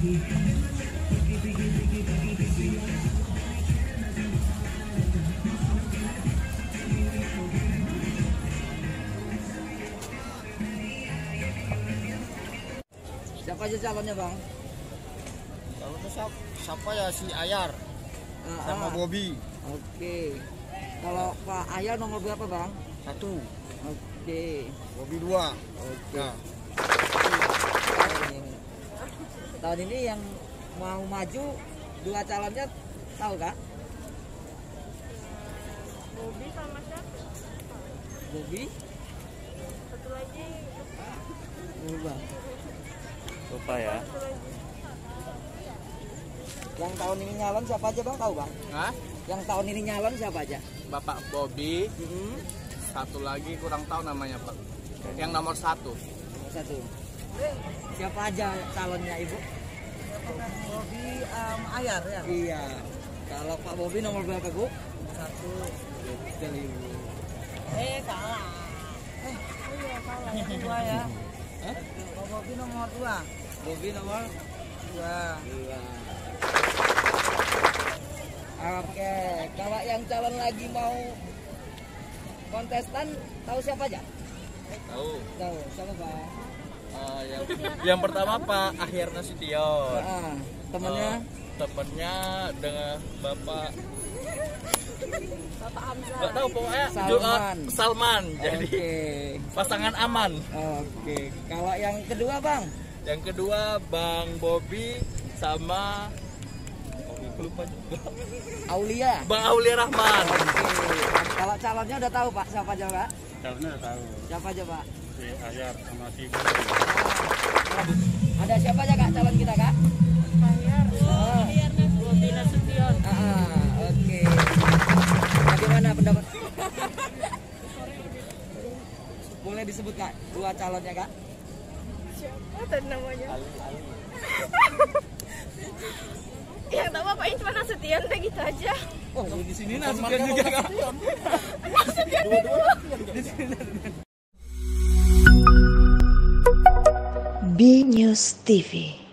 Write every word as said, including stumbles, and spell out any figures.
Siapa aja calonnya bang? Kalau siapa, siapa ya si Ayar Uh, sama ah. Bobby. Oke. Kalau Pak Ayar nomor berapa bang? Satu, Oke. Bobby dua. Oke. Nah, Tahun ini. Tahun ini yang mau maju dua calonnya tahu kak? Bobby sama siapa? Bobby? Satu lagi. Lupa. Lupa ya. Satu lagi. Yang tahun ini nyalon siapa aja bang? Tahu bang? Hah? Yang tahun ini nyalon siapa aja? Bapak Bobby, Mm-hmm. satu lagi kurang tahu namanya Pak. Yang nomor satu. Nomor satu. Siapa aja calonnya ibu? Bobby um, Ayar ya. Iya. Kalau Pak Bobby nomor berapa bu? Satu. Betul ibu. Eh kalah. Eh oh iya kalah yang dua ya. Hah? Kalau Bobby nomor dua. Bobby nomor Dua. dua. Oke, kalau yang calon lagi mau kontestan tahu siapa aja? Tahu. Tahu siapa bang? Uh, yang, yang pertama Pak Akhir Nasution. Ah, temennya? Uh, temennya dengan Bapak Bapak Hamzah. nggak tahu pokoknya Salman. Ju- uh, Salman. Jadi Oke. pasangan aman. Oke. Kalau yang kedua bang? Yang kedua Bang Bobby sama lupa juga. Aulia. Bang Aulia Rahman. Oke. Kalau calonnya udah tahu pak siapa aja pak? Calonnya tahu, Siapa aja pak? si Ayar sama si Ah, ada siapa aja kak calon kita kak? Ayar. Oh. Ayar Bobby Nasution. Ah, oke. Bagaimana pendapat? Boleh disebut kak dua calonnya kak? Siapa tadi namanya? Yang tahu bapaknya cuma Nasution, udah gitu aja. Oh, di sini Nasution juga kak. Nasution dua. B News T V.